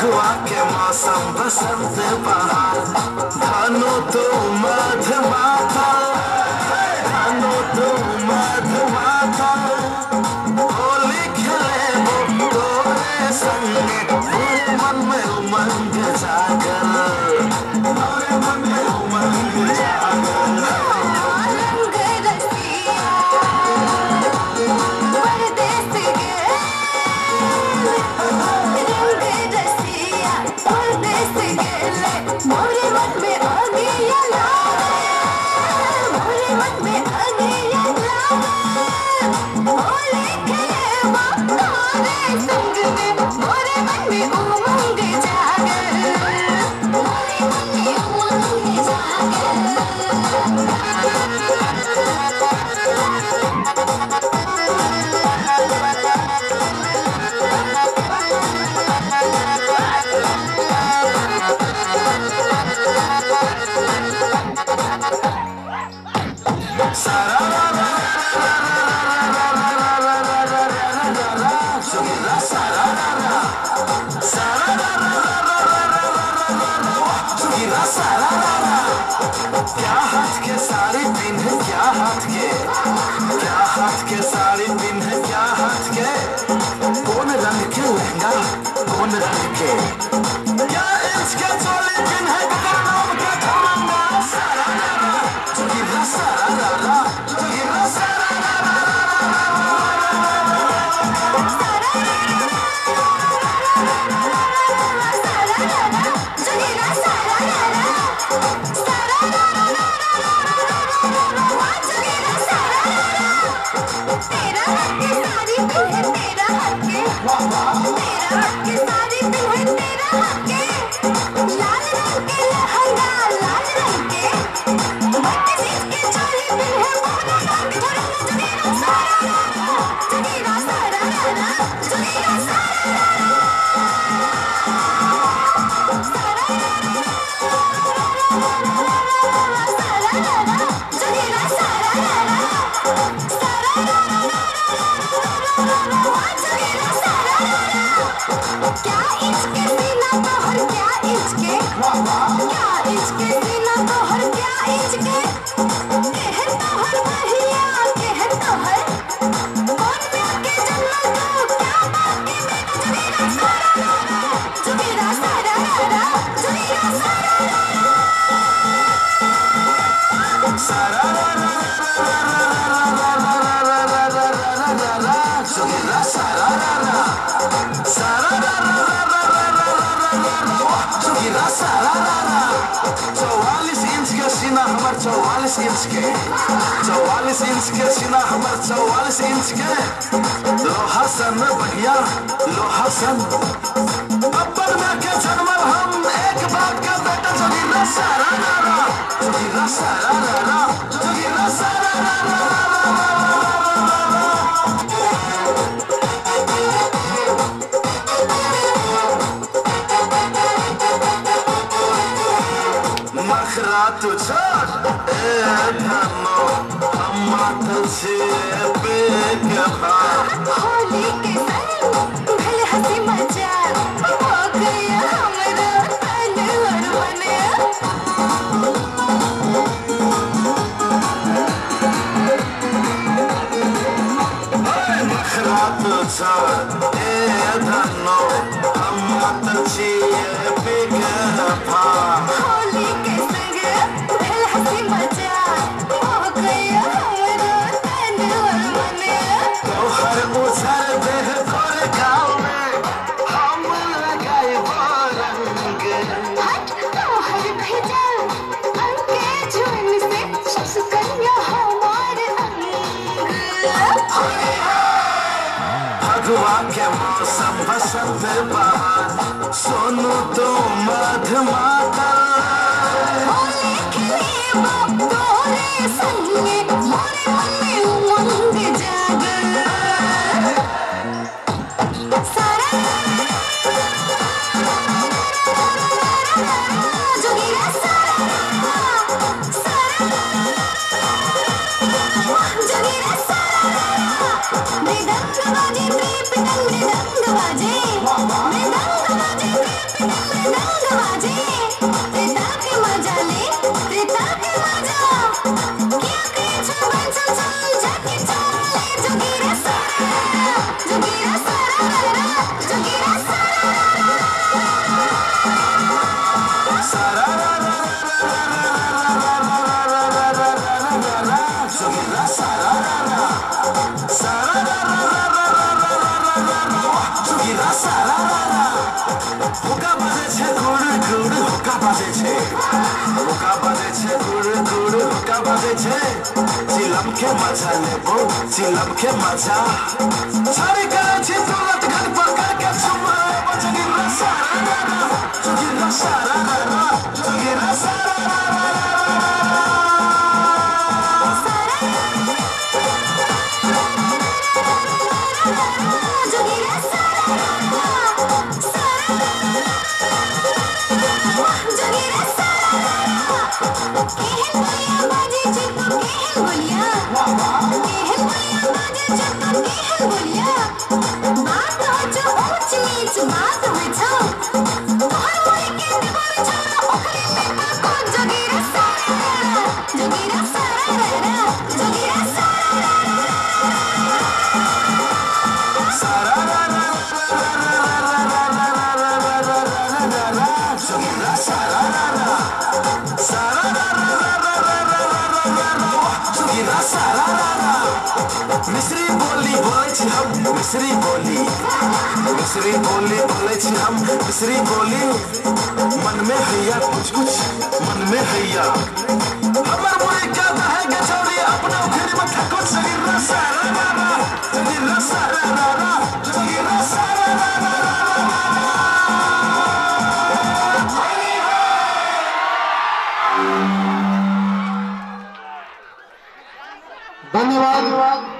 फगुआ के मौसम बसंत बहार धानो तो मधमाता धानो तो मधमाता होली खेले वो तोरे संगे मोरे मन में उमंग जागर मोरे मन में उमंग जागर मोरे मन में आ गया मोरे मन में आ गया होली खेले मोरे संग में मोरे मन में उमंग जागर मोरे मन में उमंग क्या हाथ के साड़ी पिन है क्या हाथ के साड़ी पिन है क्या हाथ के कौन रंग के लहंगा कौन रंग के क्या इंच के चोली पिन है कौन नाम के खमंगा सारा जुगिरा सारा जुगिरा सारा तेरा हक के सारी पिन है तेरा हक के तेरा हक के सारी पिन है तेरा हक के लाल रंग के लहंगा लाल रंग के बत्ती सीट के चोली पिन है पूरा रंग थोड़ा जुगीरा सारा जुगीरा सारा जुगीरा सारा क्या इसके सीना तो हर क्या इसके सीना तो हर क्या इसके कहर तो हर बढ़िया कहर तो हर कौन मिलके जन्म दो क्या बाकी मेरा जुगीरा सारा जुगीरा हमार 44 इंच के 44 इंच के सीना हमार 44 इंच के लोहा सन बढ़िया लोहा सन अब्बर में के जन्मल हम एक बात का बेटा जुगीरा सारा जुगीरा सारा जुगीरा सारा नखरा तू छोड़ धनो हम माथल से बेकहा होली के संग भले हंसी मजाक हो गया हमरा तन और मन नखरा तू छोड़ धनो हम माथल से बेकहा होली के संग भले हंसी मजाक हो गया हमरा तन और मन तोहर उछल देह तोर गाँव में हम लगाए वो रंग हट तोहर भेजल अंके झुन से सुकन्या हमार अंग फगुआ के मौसम बसंत बहार सोनू तो मधमाता होली खेले वो तोरे संगे मोरे मन में उमंग जागर सारा जुगीरा सारा जुगीरा सारा मृदंग बाजे प्रीत मृदंग बाजे प्रीत हुक्का बाजे छे गुड़ गुड़ हुक्का बाजे छे हुक्का बाजे छे गुड़ गुड़ हुक्का बाजे छे चिलम के मजा लेबो चिलम के मजा सारी करे छे तुरंत घर पकड़ के चुमा जोगिरा सारा जोगिरा सारा जोगिरा सारा मिस्री बोली बोले छी हम मिस्री बोली बोले छी हम मिस्री बोली मन में हैया कुछ कुछ मन में हैया हमर मुड़ी क्या है के छोड़ी अपना उखरी में ठको जोगिरा सारा जोगिरा सारा जोगिरा सारा धन्यवाद।